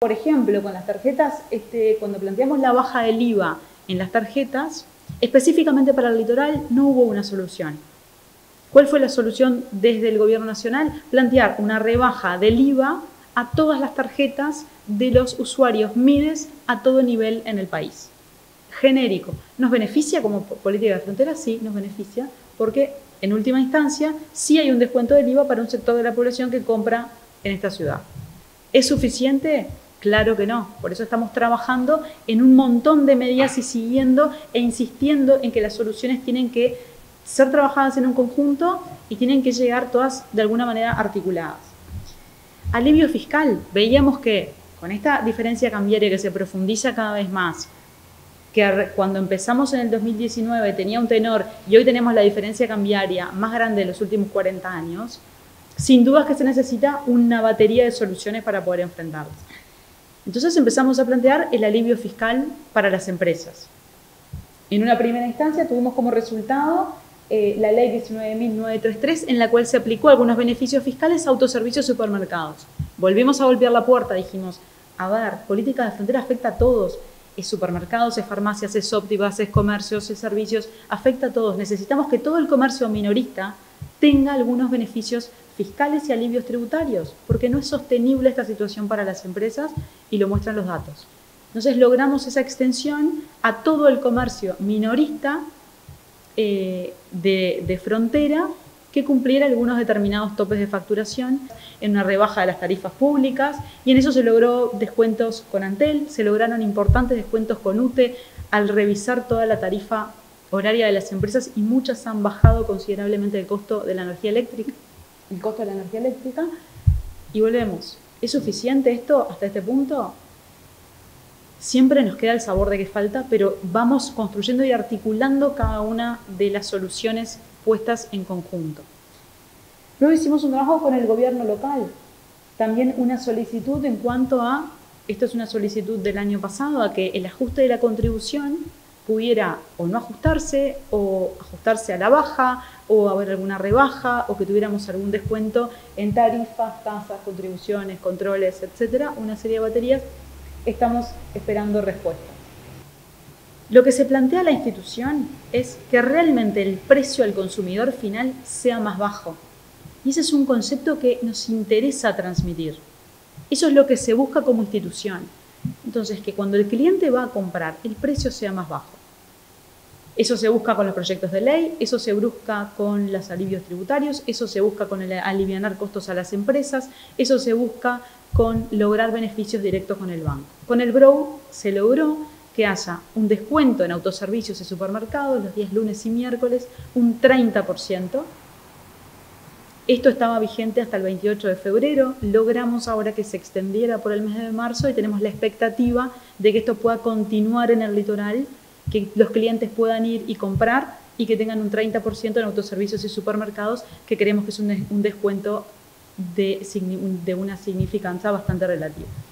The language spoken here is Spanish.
Por ejemplo, con las tarjetas, cuando planteamos la baja del IVA en las tarjetas, específicamente para el litoral no hubo una solución. ¿Cuál fue la solución desde el Gobierno Nacional? Plantear una rebaja del IVA a todas las tarjetas de los usuarios MIDES a todo nivel en el país. Genérico. ¿Nos beneficia como política de frontera? Sí, nos beneficia, porque en última instancia sí hay un descuento del IVA para un sector de la población que compra en esta ciudad. ¿Es suficiente? Claro que no. Por eso estamos trabajando en un montón de medidas y siguiendo e insistiendo en que las soluciones tienen que ser trabajadas en un conjunto y tienen que llegar todas de alguna manera articuladas. Alivio fiscal. Veíamos que con esta diferencia cambiaria que se profundiza cada vez más, que cuando empezamos en el 2019 tenía un tenor y hoy tenemos la diferencia cambiaria más grande de los últimos 40 años, sin duda es que se necesita una batería de soluciones para poder enfrentarlas. Entonces empezamos a plantear el alivio fiscal para las empresas. En una primera instancia tuvimos como resultado la ley 19.933, en la cual se aplicó algunos beneficios fiscales a autoservicios y supermercados. Volvimos a golpear la puerta, dijimos, a ver, política de frontera afecta a todos. Es supermercados, es farmacias, es ópticas, es comercios, es servicios, afecta a todos. Necesitamos que todo el comercio minorista tenga algunos beneficios fiscales y alivios tributarios, porque no es sostenible esta situación para las empresas y lo muestran los datos. Entonces logramos esa extensión a todo el comercio minorista de frontera que cumpliera algunos determinados topes de facturación, en una rebaja de las tarifas públicas, y en eso se logró descuentos con Antel, se lograron importantes descuentos con UTE al revisar toda la tarifa horaria de las empresas, y muchas han bajado considerablemente el costo de la energía eléctrica. Y volvemos. ¿Es suficiente esto hasta este punto? Siempre nos queda el sabor de que falta, pero vamos construyendo y articulando cada una de las soluciones puestas en conjunto. Luego hicimos un trabajo con el gobierno local. También una solicitud en cuanto a, esto es una solicitud del año pasado, a que el ajuste de la contribución pudiera o no ajustarse, o ajustarse a la baja, o haber alguna rebaja, o que tuviéramos algún descuento en tarifas, tasas, contribuciones, controles, etcétera, una serie de baterías. Estamos esperando respuestas. Lo que se plantea la institución es que realmente el precio al consumidor final sea más bajo. Y ese es un concepto que nos interesa transmitir. Eso es lo que se busca como institución. Entonces, que cuando el cliente va a comprar, el precio sea más bajo. Eso se busca con los proyectos de ley, eso se busca con los alivios tributarios, eso se busca con el alivianar costos a las empresas, eso se busca con lograr beneficios directos con el banco. Con el BROW se logró que haya un descuento en autoservicios y supermercados los días lunes y miércoles, un 30%. Esto estaba vigente hasta el 28 de febrero, logramos ahora que se extendiera por el mes de marzo y tenemos la expectativa de que esto pueda continuar en el litoral, que los clientes puedan ir y comprar y que tengan un 30% en autoservicios y supermercados, que creemos que es un descuento de una significancia bastante relativa.